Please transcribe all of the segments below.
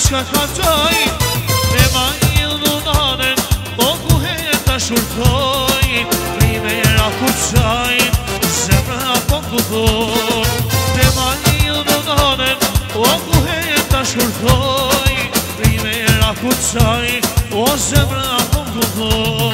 shka t'kallqoj Me ma illunanen Po kuhet të shurtoj Primera kur qaj Zemra po m'kudhur Me ma illunanen Po kuhet të shurtoj Primera kur qaj O zemra po m'kudhur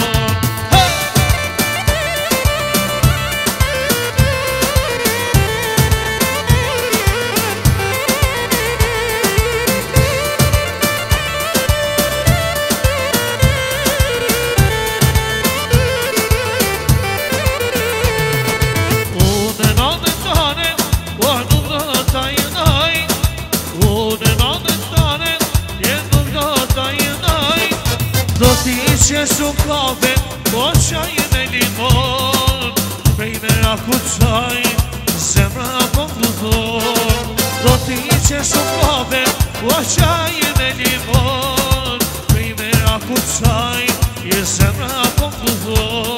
Që shumë kafe, po qaj me limon Primera ku qaj, zemra po m'kudhur Do t'i që shumë kafe, po qaj me limon Primera ku qaj, zemra po m'kudhur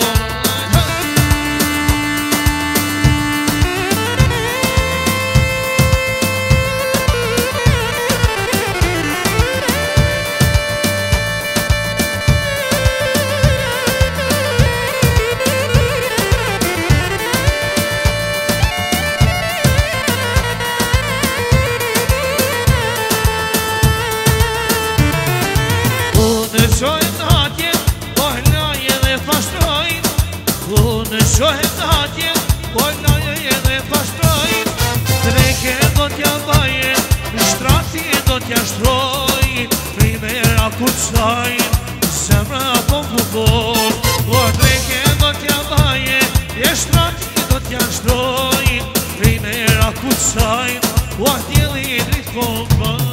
Shohet atje, po laje dhe pashtroj Unë shohet atje, po laje dhe pashtroj Dreke do t'ja baje, shtrati do t'ja shtroj Primera ku qaj, zemra po m'kudhur Po dreke do t'ja baje, shtrati do t'ja shtroj Primera ku qaj, po t'jeli dritë po m'kudhur